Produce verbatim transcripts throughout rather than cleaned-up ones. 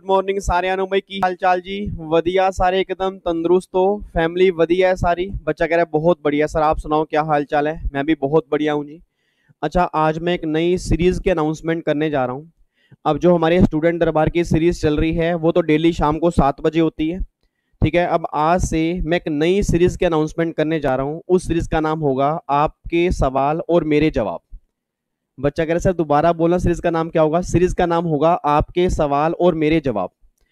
Morning सारे ਨੂੰ ਬਈ ਕੀ ਹਾਲ ਚਾਲ जी वधिया सारे एकदम तंदुरुस्त हो फैमिली वधिया है सारी बच्चा कह रहा है बहुत बढ़िया सर आप सुनाओ क्या हाल चाल है। मैं भी बहुत बढ़िया हूँ जी। अच्छा आज मैं एक नई सीरीज की अनाउंसमेंट करने जा रहा हूँ। अब जो हमारे स्टूडेंट दरबार की सीरीज चल रही है वो तो डेली शाम को सात बजे होती है, ठीक है। अब आज से मैं एक नई सीरीज की अनाउंसमेंट करने जा रहा हूँ। उस सीरीज का नाम होगा आपके सवाल और मेरे जवाब। बच्चा कह रहा है सर दोबारा बोलना सीरीज का नाम क्या होगा। सीरीज का नाम होगा आपके सवाल और मेरे जवाब।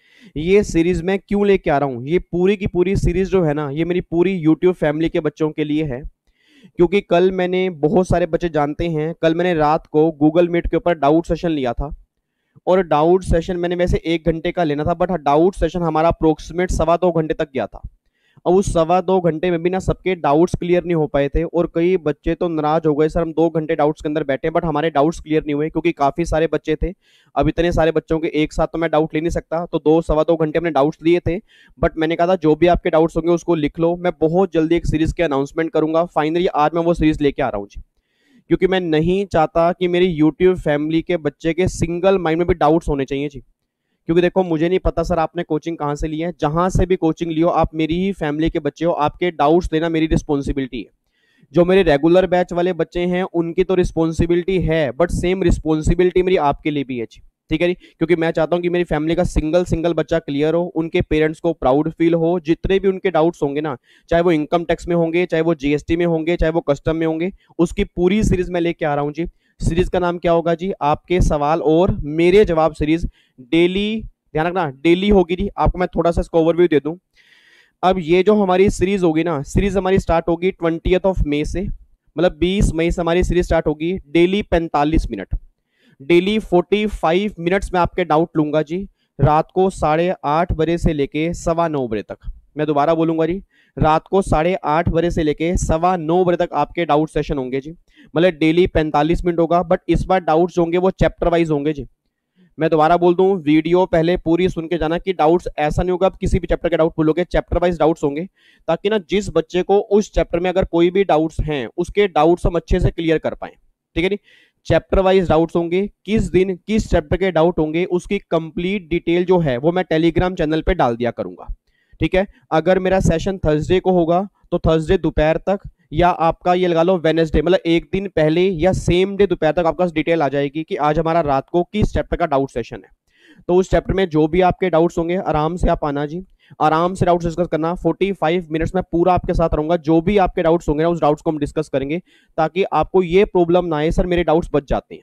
ये सीरीज मैं क्यों लेके आ रहा हूँ, ये पूरी की पूरी सीरीज जो है ना ये मेरी पूरी यूट्यूब फैमिली के बच्चों के लिए है। क्योंकि कल मैंने बहुत सारे बच्चे जानते हैं, कल मैंने रात को गूगल मीट के ऊपर डाउट सेशन लिया था और डाउट सेशन मैंने वैसे एक घंटे का लेना था, बट डाउट सेशन हमारा अप्रोक्सीमेट सवा दो घंटे तक गया था। अब उस सवा दो घंटे में भी ना सबके डाउट्स क्लियर नहीं हो पाए थे और कई बच्चे तो नाराज हो गए, सर हम दो घंटे डाउट्स के अंदर बैठे बट हमारे डाउट्स क्लियर नहीं हुए, क्योंकि काफी सारे बच्चे थे। अब इतने सारे बच्चों के एक साथ तो मैं डाउट ले नहीं सकता, तो दो सवा दो घंटे हमने डाउट्स लिए थे। बट मैंने कहा था जो भी आपके डाउट्स होंगे उसको लिख लो, मैं बहुत जल्दी एक सीरीज की अनाउंसमेंट करूंगा। फाइनली आज मैं वो सीरीज लेके आ रहा हूँ जी, क्योंकि मैं नहीं चाहता कि मेरी यूट्यूब फैमिली के बच्चे के सिंगल माइंड में भी डाउट्स होने चाहिए जी। क्योंकि देखो मुझे नहीं पता सर आपने कोचिंग कहाँ से ली है, जहां से भी कोचिंग लियो आप मेरी ही फैमिली के बच्चे हो, आपके डाउट्स लेना मेरी रिस्पॉन्सिबिलिटी है। जो मेरे रेगुलर बैच वाले बच्चे हैं उनकी तो रिस्पॉन्सिबिलिटी है, बट सेम रिस्पॉन्सिबिलिटी मेरी आपके लिए भी है जी, ठीक है जी। क्योंकि मैं चाहता हूं कि मेरी फैमिली का सिंगल सिंगल बच्चा क्लियर हो, उनके पेरेंट्स को प्राउड फील हो। जितने भी उनके डाउट्स होंगे ना, चाहे वो इनकम टैक्स में होंगे, चाहे वो जीएसटी में होंगे, चाहे वो कस्टम में होंगे, उसकी पूरी सीरीज मैं लेके आ रहा हूँ जी। सीरीज का नाम क्या होगा जी, आपके सवाल और मेरे जवाब सीरीज। डेली ध्यान रखना डेली होगी जी। आपको मैं थोड़ा सा इसका ओवरव्यू दे दूं। अब ये जो हमारी सीरीज होगी ना, सीरीज हमारी स्टार्ट होगी ट्वेंटियथ ऑफ मई से, मतलब बीस मई से हमारी सीरीज स्टार्ट होगी। डेली पैंतालीस मिनट, डेली पैंतालीस मिनट्स में आपके डाउट लूंगा जी। रात को साढ़े आठ बजे से लेके सवा नौ बजे तक। मैं दोबारा बोलूंगा जी, रात को साढ़े आठ बजे से लेके सवा नौ बजे तक आपके डाउट सेशन होंगे जी। मतलब डेली पैंतालीस मिनट होगा, बट इस बार डाउट्स होंगे वो चैप्टर वाइज होंगे जी। मैं दोबारा बोल दूं, वीडियो पहले पूरी सुन के जाना कि डाउट्स ऐसा नहीं होगा आप किसी भी चैप्टर के डाउट बोलोगे, चैप्टर वाइज डाउट्स होंगे, ताकि ना जिस बच्चे को उस चैप्टर में अगर कोई भी डाउट्स हैं उसके डाउट्स हम अच्छे से क्लियर कर पाए, ठीक है नी। चैप्टर वाइज डाउट्स होंगे, किस दिन किस चैप्टर के डाउट होंगे उसकी कंप्लीट डिटेल जो है वो मैं टेलीग्राम चैनल पे डाल दिया करूंगा, ठीक है। अगर मेरा सेशन थर्सडे को होगा तो थर्सडे दोपहर तक, या आपका ये लगा लो वेडनेसडे, मतलब एक दिन पहले या सेम डे दोपहर तक आपका डिटेल आ जाएगी कि आज हमारा रात को किस चैप्टर का डाउट सेशन है। तो उस चैप्टर में जो भी आपके डाउट्स होंगे आराम से आप आना जी, आराम से डाउट्स डिस्कस करना। पैंतालीस मिनट्स में पूरा आपके साथ रहूंगा, जो भी आपके डाउट्स होंगे ना उस डाउट्स को हम डिस्कस करेंगे, ताकि आपको ये प्रॉब्लम ना आए सर मेरे डाउट्स बच जाते हैं।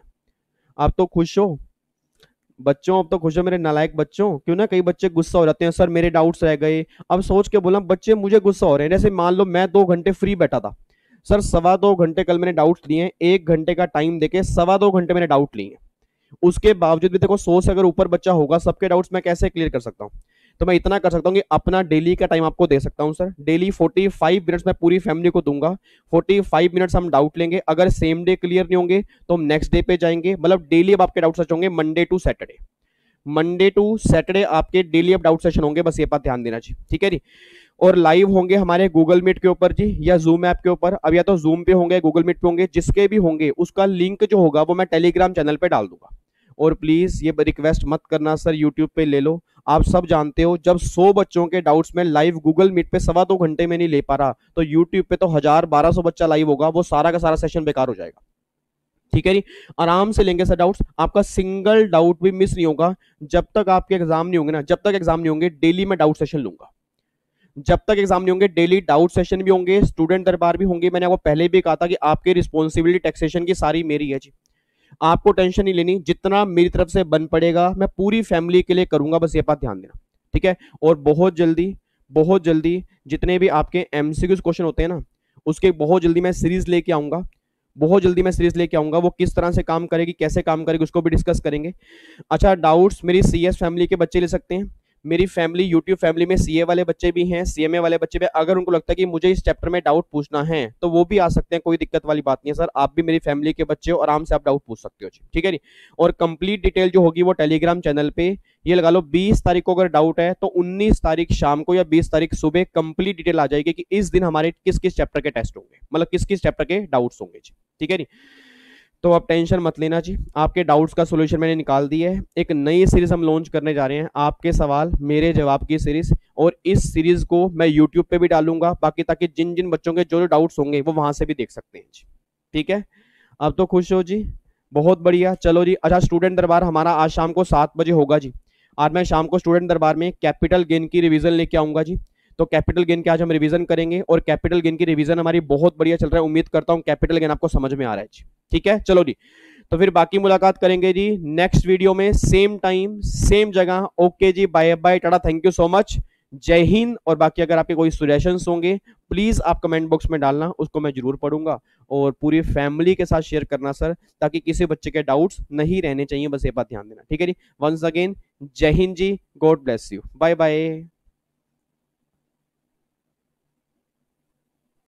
आप तो खुश हो बच्चों, अब तो खुश हो मेरे नालायक बच्चों। क्यों ना कई बच्चे गुस्सा हो जाते हैं, सर मेरे डाउट्स रह गए। अब सोच के बोला बच्चे मुझे गुस्सा हो रहे हैं। जैसे मान लो मैं दो घंटे फ्री बैठा था, सर सवा दो घंटे कल मैंने डाउट्स लिए हैं, एक घंटे का टाइम देके सवा दो घंटे मैंने डाउट लिए। उसके बावजूद भी देखो सौ से अगर ऊपर बच्चा होगा, सबके डाउट्स मैं कैसे क्लियर कर सकता हूँ। तो मैं इतना कर सकता हूँ कि अपना डेली का टाइम आपको दे सकता हूँ सर। डेली पैंतालीस मिनट्स मैं पूरी फैमिली को दूंगा। पैंतालीस मिनट्स हम डाउट लेंगे, अगर सेम डे क्लियर नहीं होंगे तो हम नेक्स्ट डे पे जाएंगे। मतलब डेली अब आपके डाउट सच होंगे Monday to Saturday, Monday to Saturday आपके डेली अब डाउट सेशन होंगे, बस ये बात ध्यान देना जी, ठीक है जी। और लाइव होंगे हमारे गूगल मीट के ऊपर जी, या जूम ऐप के ऊपर। अब या तो जूम पे होंगे, गूगल मीट पे होंगे, जिसके भी होंगे उसका लिंक जो होगा वो मैं टेलीग्राम चैनल पे डाल दूंगा। और प्लीज ये रिक्वेस्ट मत करना सर यूट्यूब पे ले लो। आप सब जानते हो जब सौ बच्चों के डाउट्स में लाइव गूगल मीट पे सवा दो घंटे में नहीं ले पा रहा, तो यूट्यूब पे तो हजार बारह सौ बच्चा लाइव होगा, वो सारा का सारा सेशन बेकार हो जाएगा, ठीक है जी। आराम से लेंगे सर डाउट्स, आपका सिंगल डाउट भी मिस नहीं होगा। जब तक आपके एग्जाम नहीं होंगे ना, जब तक एग्जाम नहीं होंगे डेली मैं डाउट सेशन लूंगा। जब तक एग्जाम नहीं होंगे डेली डाउट सेशन भी होंगे, स्टूडेंट दरबार भी होंगे। मैंने आपको पहले भी कहा था कि आपकी रिस्पॉन्सिबिलिटी टैक्सेशन की सारी मेरी है जी, आपको टेंशन नहीं लेनी। जितना मेरी तरफ से बन पड़ेगा मैं पूरी फैमिली के लिए करूंगा, बस ये बात ध्यान देना, ठीक है। और बहुत जल्दी बहुत जल्दी जितने भी आपके एमसीक्यूज क्वेश्चन होते हैं ना, उसके बहुत जल्दी मैं सीरीज लेके आऊंगा, बहुत जल्दी मैं सीरीज लेके आऊंगा। वो किस तरह से काम करेगी, कैसे काम करेगी, उसको भी डिस्कस करेंगे। अच्छा डाउट्स मेरी सीएस फैमिली के बच्चे ले सकते हैं। मेरी फैमिली यूट्यूब फैमिली में सीए वाले बच्चे भी हैं, सीएमए वाले बच्चे भी। अगर उनको लगता है कि मुझे इस चैप्टर में डाउट पूछना है तो वो भी आ सकते हैं, कोई दिक्कत वाली बात नहीं है सर। आप भी मेरी फैमिली के बच्चे हो, आराम से आप डाउट पूछ सकते हो जी, ठीक है जी। और कंप्लीट डिटेल जो होगी वो टेलीग्राम चैनल पे, ये लगा लो बीस तारीख को अगर डाउट है तो उन्नीस तारीख शाम को या बीस तारीख सुबह कंप्लीट डिटेल आ जाएगी कि इस दिन हमारे किस किस चैप्टर के टेस्ट होंगे, मतलब किस किस चैप्टर के डाउट्स होंगे जी, ठीक है जी। तो अब टेंशन मत लेना जी, आपके डाउट्स का सोल्यूशन मैंने निकाल दिया है। एक नई सीरीज हम लॉन्च करने जा रहे हैं, आपके सवाल मेरे जवाब की सीरीज, और इस सीरीज को मैं यूट्यूब पे भी डालूंगा बाकी, ताकि जिन जिन बच्चों के जो जो डाउट्स होंगे वो वहां से भी देख सकते हैं जी। ठीक है, अब तो खुश हो जी, बहुत बढ़िया। चलो जी, अच्छा स्टूडेंट दरबार हमारा आज शाम को सात बजे होगा जी। आज मैं शाम को स्टूडेंट दरबार में कैपिटल गेन की रिवीजन लेके आऊंगा जी। तो कैपिटल गेन की आज हम रिवीजन करेंगे, और कैपिटल गेन की रिवीजन हमारी बहुत बढ़िया चल रहा है। उम्मीद करता हूं कैपिटल गेन आपको समझ में आ रहा है जी। ठीक है, चलो जी, तो फिर बाकी मुलाकात करेंगे जी नेक्स्ट वीडियो में, सेम टाइम सेम जगह। ओके जी, bye bye, tata, thank you so much, जय हिंद। और बाकी अगर आपके कोई सजेशंस होंगे प्लीज आप कमेंट बॉक्स में डालना, उसको मैं जरूर पढ़ूंगा। और पूरी फैमिली के साथ शेयर करना सर, ताकि किसी बच्चे के डाउट्स नहीं रहने चाहिए, बस ये बात ध्यान देना। ठीक है जी, वंस अगेन जय हिंद जी, god bless you, bye bye.